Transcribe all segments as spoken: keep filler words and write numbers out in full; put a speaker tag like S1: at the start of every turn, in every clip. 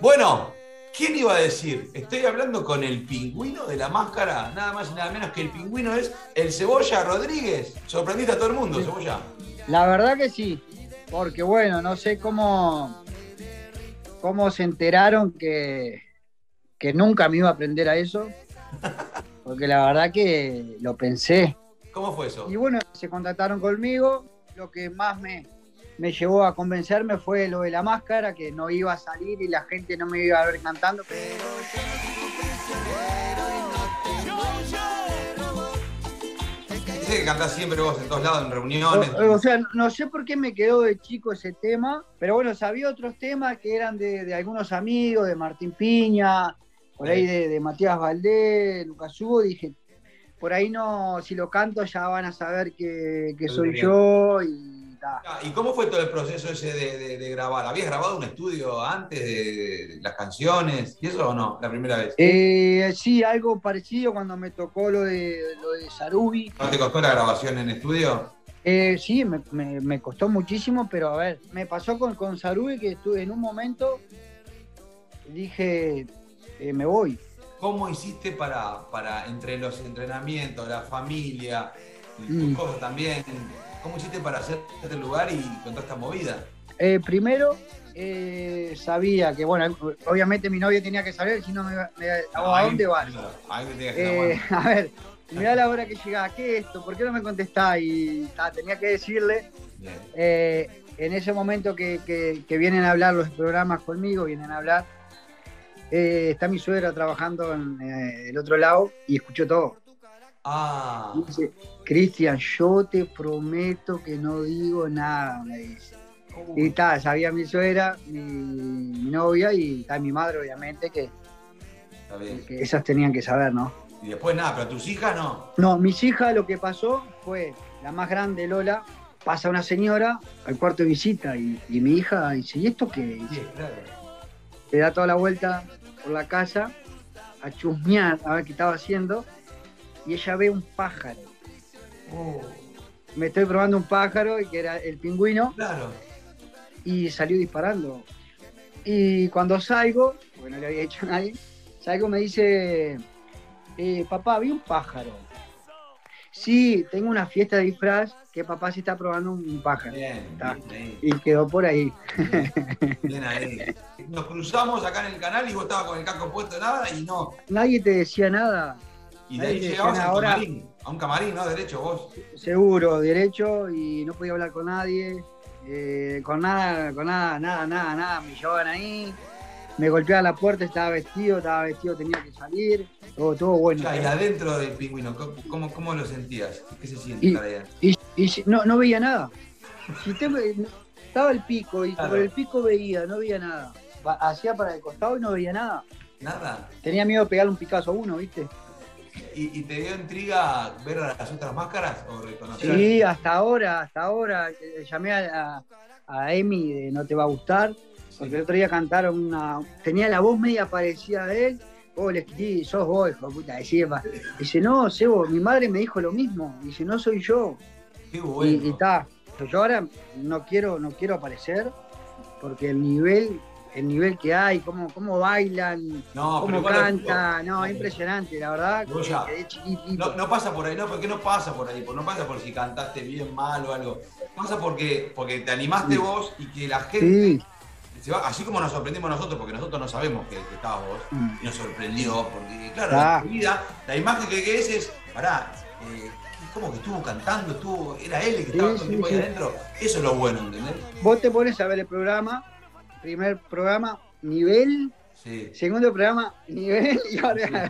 S1: Bueno, ¿quién iba a decir? Estoy hablando con el pingüino de la máscara, nada más y nada menos que el pingüino es el Cebolla Rodríguez. Sorprendiste a todo el mundo, Cebolla.
S2: La verdad que sí, porque bueno, no sé cómo, cómo se enteraron que, que nunca me iba a aprender a eso, porque la verdad que lo pensé.
S1: ¿Cómo fue eso?
S2: Y bueno, se contactaron conmigo, lo que más me, me llevó a convencerme fue lo de la máscara, que no iba a salir y la gente no me iba a ver cantando.
S1: Dice que cantás siempre vos en todos lados, en reuniones.
S2: O, o sea, no sé por qué me quedó de chico ese tema, pero bueno, sabía otros temas que eran de, de algunos amigos, de Martín Piña, por ahí de, de Matías Valdés, Lucas Hugo, dije, por ahí no, si lo canto ya van a saber que, que soy yo y ta.
S1: ¿Y cómo fue todo el proceso ese de, de, de grabar? ¿Habías grabado un estudio antes de las canciones y eso o no? La primera vez.
S2: Eh, sí, algo parecido cuando me tocó lo de, lo de Sarubi.
S1: ¿No te costó la grabación en estudio?
S2: Eh, sí, me, me, me costó muchísimo, pero a ver, me pasó con, con Sarubi que estuve en un momento, dije, eh, me voy.
S1: ¿Cómo hiciste para, para entre los entrenamientos, la familia y tus
S2: Mm.
S1: cosas también? ¿Cómo hiciste para hacerte el lugar y con toda esta movida?
S2: Eh, primero, eh, sabía que, bueno, obviamente mi novia tenía que saber, si no me, me ¿a
S1: Ahí-
S2: dónde vas?
S1: ahí me tenías que
S2: Eh,
S1: llamar.
S2: a ver, mirá la hora que llegaba, ¿qué es esto? ¿Por qué no me contestás? Y ta, tenía que decirle,
S1: Bien.
S2: eh, en ese momento que, que, que vienen a hablar los programas conmigo, vienen a hablar, eh, está mi suegra trabajando en eh, el otro lado y escuchó todo.
S1: Ah,
S2: Y dice, Cristian, yo te prometo que no digo nada, me dice. Y está, sabía mi suegra, mi, mi novia y está mi madre, obviamente, que,
S1: está bien.
S2: que esas tenían que saber, ¿no?
S1: Y después nada, pero tus hijas no.
S2: No, mis hijas lo que pasó fue, la más grande, Lola, pasa una señora al cuarto de visita y, y mi hija dice, ¿y esto qué?
S1: Sí,
S2: Dice,
S1: claro.
S2: le da toda la vuelta por la casa a chusmear a ver qué estaba haciendo y ella ve un pájaro.
S1: Oh,
S2: Me estoy probando un pájaro y que era el pingüino
S1: claro.
S2: y salió disparando. Y cuando salgo, porque no le había hecho a nadie, salgo me dice, eh, papá, vi un pájaro. Sí, tengo una fiesta de disfraz que papá se está probando un pájaro.
S1: Bien,
S2: Está.
S1: bien ahí.
S2: Y quedó por ahí.
S1: Bien, bien ahí. Nos cruzamos acá en el canal y vos estabas con el casco puesto nada y no.
S2: Nadie te decía nada,
S1: Y de ahí
S2: Nadie te
S1: llegabas
S2: decía
S1: al
S2: ahora-
S1: camarín, a un camarín, ¿no? Derecho vos.
S2: seguro, derecho, y no podía hablar con nadie, eh, con nada, con nada, nada, nada, nada. Me llevaban ahí, me golpeaban la puerta, estaba vestido, estaba vestido, tenía que salir, todo, todo bueno.
S1: Ya, y adentro del pingüino, ¿cómo, cómo, cómo lo sentías? ¿Qué se siente
S2: Y,
S1: estar ahí adentro?
S2: y, y si- no, no veía nada. Si te- estaba el pico y
S1: Claro.
S2: por el pico veía, no veía nada. Va- Hacía para el costado y no veía nada.
S1: Nada.
S2: Tenía miedo de pegarle un picazo a uno, ¿viste?
S1: ¿Y, y te dio intriga ver a las otras máscaras o reconocer?
S2: Sí, hasta ahora, hasta ahora. eh, Llamé a, a, a Emi de No Te Va a Gustar, porque el otro día cantaron una. Tenía la voz media parecida a él. Oh, le escribí, sos vos, hijo de puta. Decía, pa. Dice, no, Sebo, mi madre me dijo lo mismo. Dice, no soy yo.
S1: Qué
S2: Y
S1: bueno.
S2: está. Yo ahora no quiero, no quiero aparecer, porque el nivel, el nivel que hay, cómo, cómo bailan,
S1: No, pero
S2: cómo
S1: igual
S2: canta,
S1: lo-
S2: no,
S1: no,
S2: es impresionante, la verdad.
S1: Vos ya-
S2: Quedé chiquitito.
S1: No, no pasa por ahí, no, porque no pasa por ahí, no pasa por si cantaste bien, mal o algo. Pasa porque, porque te animaste
S2: Sí.
S1: vos y que la gente
S2: Sí.
S1: se va, así como nos sorprendimos nosotros, porque nosotros no sabemos que, que estabas vos,
S2: Mm.
S1: y nos sorprendió, porque claro,
S2: Ah.
S1: en tu vida, la imagen que, que es es, pará, eh, ¿cómo que estuvo cantando? Estuvo, era él el que
S2: Sí,
S1: estaba todo
S2: sí,
S1: el tiempo ahí
S2: sí.
S1: adentro. Eso es lo bueno, ¿entendés?
S2: Vos te pones a ver el programa, primer programa, nivel,
S1: Sí.
S2: segundo programa, nivel, y ahora.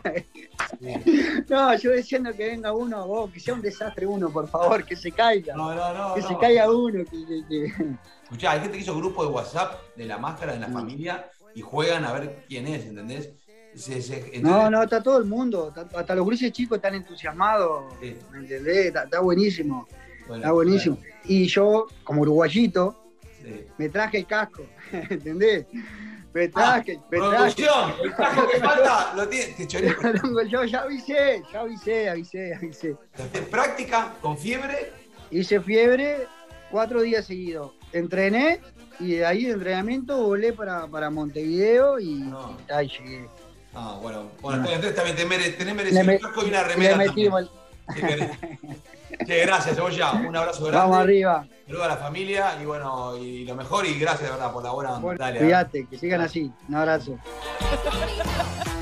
S1: sí.
S2: No, yo diciendo que venga uno, vos, que sea un desastre uno, por favor, que se caiga.
S1: No, no, no.
S2: que
S1: no.
S2: se caiga uno, que, que- que-
S1: Escuchá, hay gente que hizo grupo de WhatsApp de la máscara en la
S2: Mm.
S1: familia y juegan a ver quién es, ¿entendés? Se- se- entonces-
S2: No, no, está todo el mundo, está- hasta los grises chicos están entusiasmados,
S1: Sí.
S2: ¿me entendés? Está, está buenísimo,
S1: Bueno,
S2: está buenísimo. Y yo, como uruguayito,
S1: sí.
S2: me traje el casco, ¿entendés? Me
S1: Ah,
S2: traje, me traje.
S1: producción, el casco que falta lo tiene. Te choré.
S2: Yo ya avisé, ya avisé, avisé, avisé.
S1: Práctica con fiebre.
S2: Hice fiebre cuatro días seguidos. entrené y de ahí de entrenamiento volé para, para Montevideo y,
S1: No.
S2: y ahí llegué.
S1: Ah, bueno. Bueno,
S2: No.
S1: entonces también te mere- tenés
S2: Le
S1: merecido
S2: me-
S1: un casco y una
S2: Le
S1: remera también.
S2: metimos el-
S1: Sí, que- Che, gracias, Cebolla. Un abrazo grande.
S2: Vamos arriba.
S1: Saludos a la familia y bueno, y lo mejor y gracias de verdad por la buena onda.
S2: Bueno,
S1: Dale,
S2: cuídate, que sigan así. Un abrazo.